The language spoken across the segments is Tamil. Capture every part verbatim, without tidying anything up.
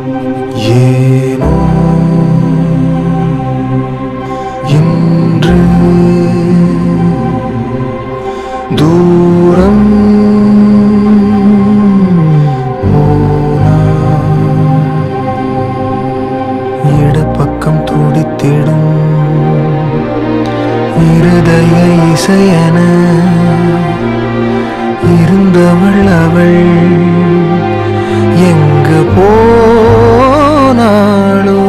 ஏனோ இன்று தூரம் இடப்பக்கம் துடித்திடும் இருதய இசையன இருந்தவள் அவள் எங்கு போனாளோ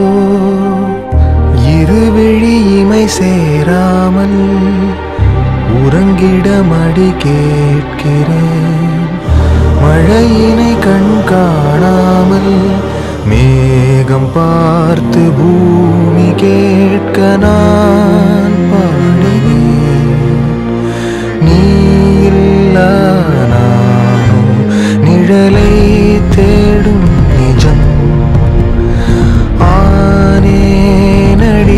இருவிழி இமை சேராமல் உறங்கிட மடி கேட்கிறேன் மழையினை கண் காணாமல் மேகம் பார்த்து பூமி கேட்க நான் பாடினேன் நீ இல்லா நானோ நிழலை தேடும் நிஜம் ஆனேனடி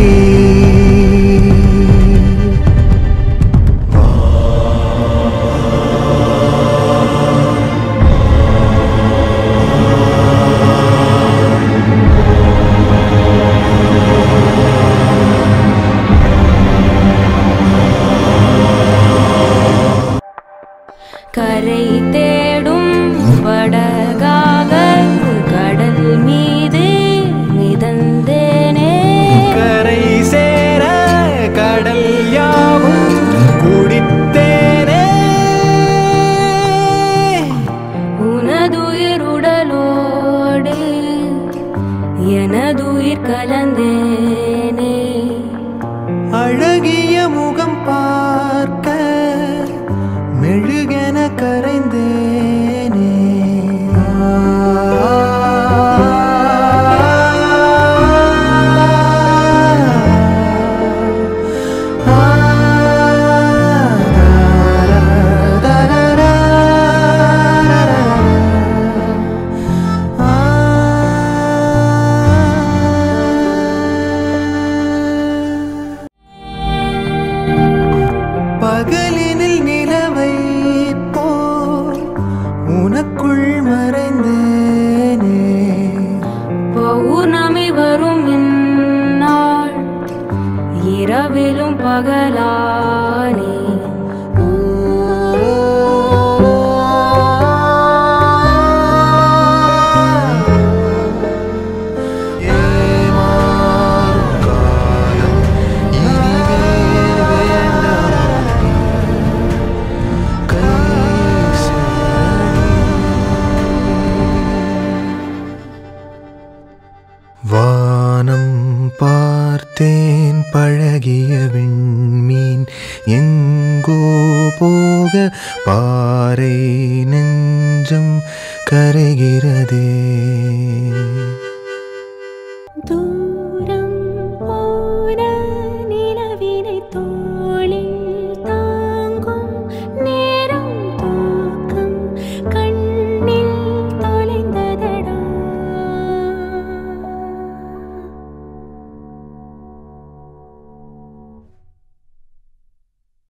கரை தேடும் படகாக கடல் மீது மிதந்தேனே கரை சேர கடல் யாவும் குடித்தேனே உனதுயிருடலோடு எனதுயிர் கலந்தேனே அழகிய முகம் பார்க்க மெழுகென கரைந்தேனே பகலினில் நிலவை போல் உனக்குள் மறைந்தேனே பௌர்ணமி வரும் இந்நாள் இரவிலும் பகலானே வானம் பார்த்தேன் பழகிய விண்மீன் எங்கோ போக பாறை நெஞ்சம் கரைகிறதே.